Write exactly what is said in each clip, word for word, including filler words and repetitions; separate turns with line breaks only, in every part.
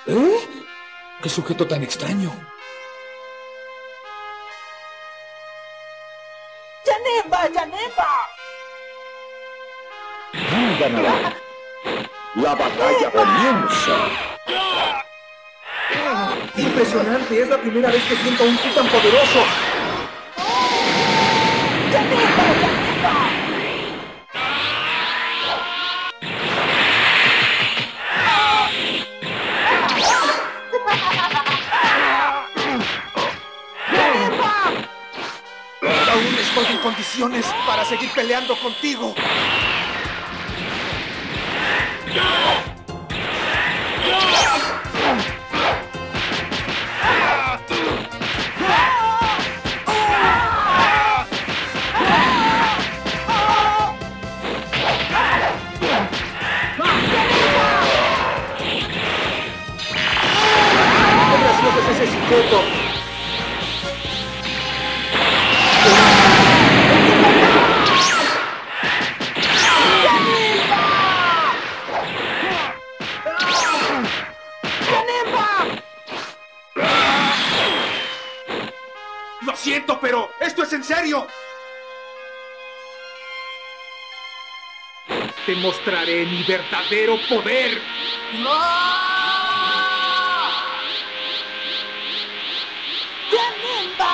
¿Eh? ¿Qué sujeto tan extraño?
¡Janemba, Janemba!
Ganará. La batalla comienza.
Impresionante, es la primera vez que siento a un ki tan poderoso.
¡Janemba, Janemba!
Aún estoy en condiciones para seguir peleando contigo. ¡Qué gracioso es ese sujeto! Lo siento, pero esto es en serio. Te mostraré mi verdadero poder.
¡Janemba!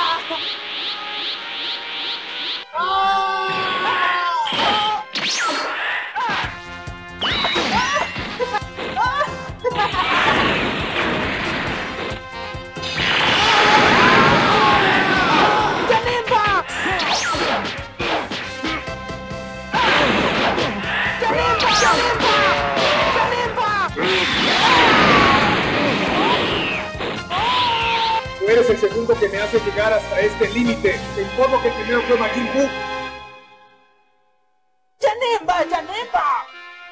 ¡Janemba! ¡Janemba! ¡Janemba!
Tú eres el segundo que me hace llegar hasta este límite. Te informo que el primero fue Majin Buu.
¡Janemba, Janemba!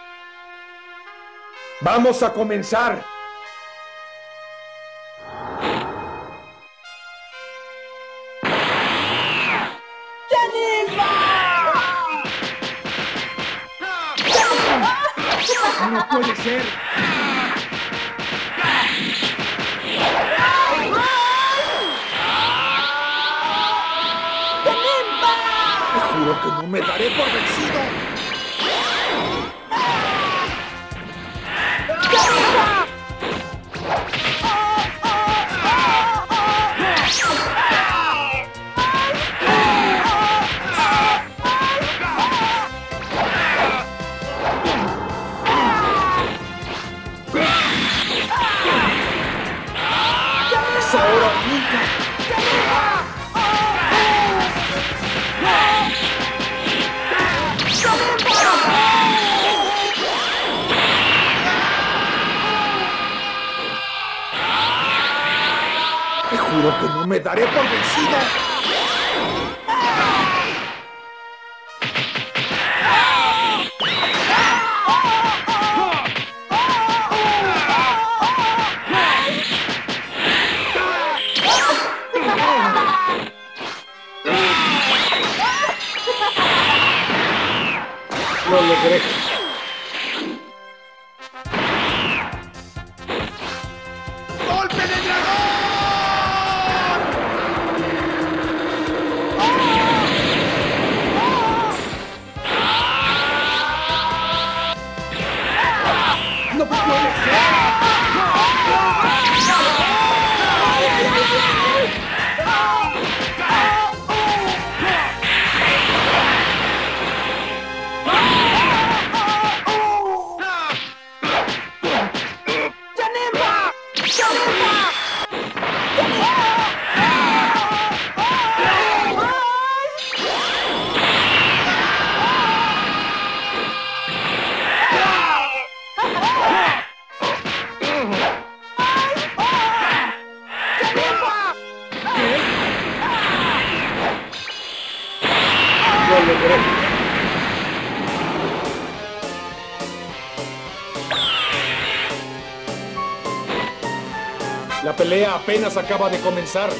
Vamos a comenzar.
¡Janemba!
No puede ser. Te juro que no me daré por vencido. Es ahora o nunca. Te juro que no me daré por vencido. Lo logré. ¡Golpe de dragón! ¡No puede ser!
¡Janemba! ¡Janemba!
Lo logré. La pelea apenas acaba de comenzar.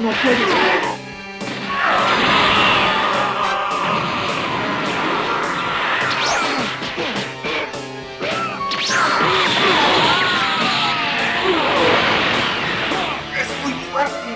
No puede ser. Es muy fuerte.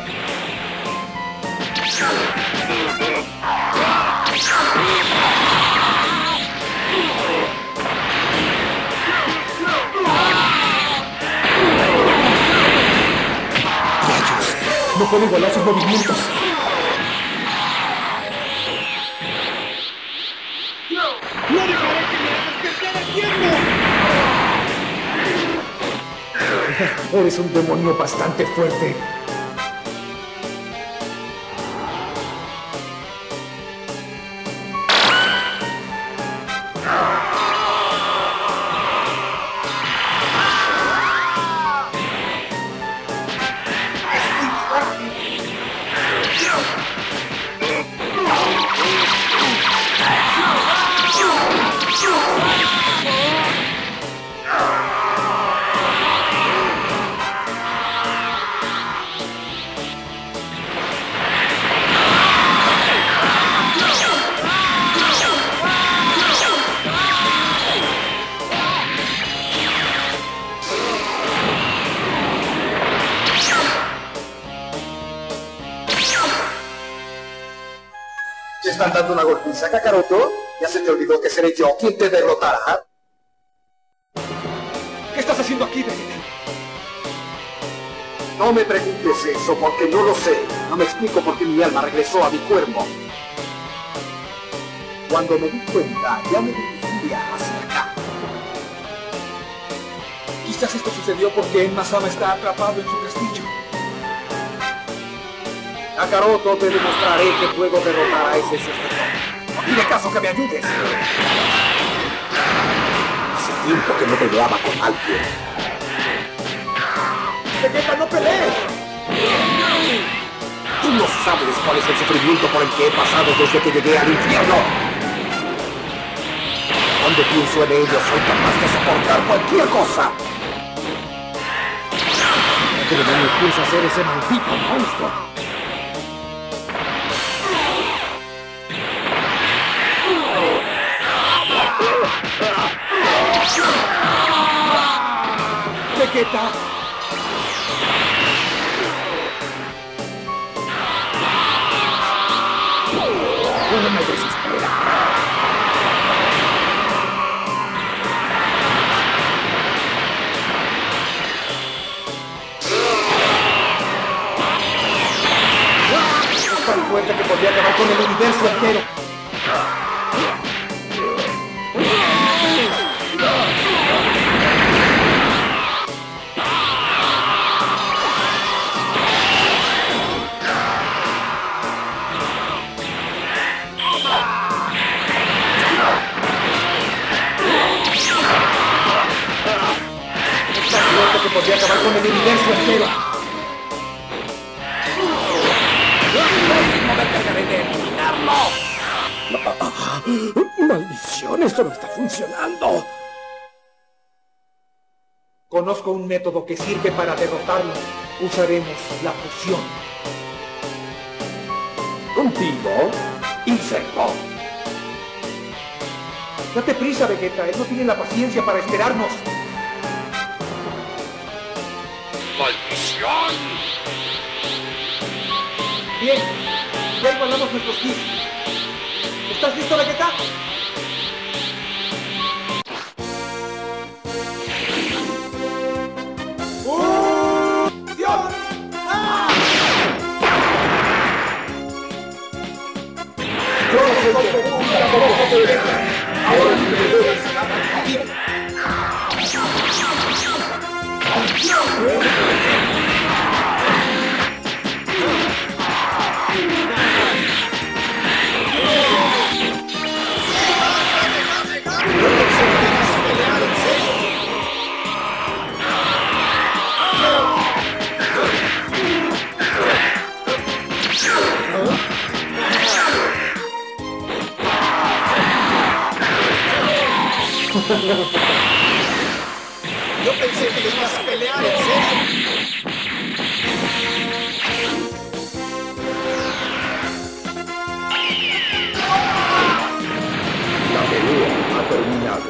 No puedo igualar sus movimientos. ¡No dejaré que me hagas perder el tiempo! Eres un demonio bastante fuerte.
¿Te están dando una golpiza, Kakaroto? ¿Ya se te olvidó que seré yo quien te derrotará?
¿Qué estás haciendo aquí, Vegeta?
No me preguntes eso, porque no lo sé. No me explico por qué mi alma regresó a mi cuerpo. Cuando me di cuenta, ya me dirigía hacia acá.
Quizás esto sucedió porque Enma-sama está atrapado en su castillo.
Kakaroto, te demostraré que puedo derrotar a ese sujeto. No tiene caso que me ayudes. Hace tiempo que no peleaba con alguien.
¡Vegeta, no pelees!
Tú no sabes cuál es el sufrimiento por el que he pasado desde que llegué al infierno. Cuando pienso en ello, soy capaz de soportar cualquier cosa.
¿Qué demonios piensa hacer ese maldito monstruo? Vegeta.
No me desespera.
Es tan fuerte que podría acabar con el universo entero. Que podría acabar con el universo entero.
No me encargaré de eliminarlo. ¡Maldición! ¡Esto no está funcionando!
Conozco un método que sirve para derrotarlo. Usaremos la fusión.
¿Contigo? ¡Insecto!
Date prisa, Vegeta. Él no tiene la paciencia para esperarnos.
¡Maldición!
Bien, ya igualamos nuestros kits. ¿Estás listo, Vegeta? ¡Uh! ¡Dios! ¡Ah!
¡Yo soy el único de Vegeta! ¡Ahora me debes aquí!
Yo pensé que ibas a pelear en serio.
terminado.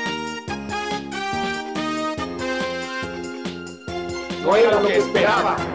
No era lo que esperaba.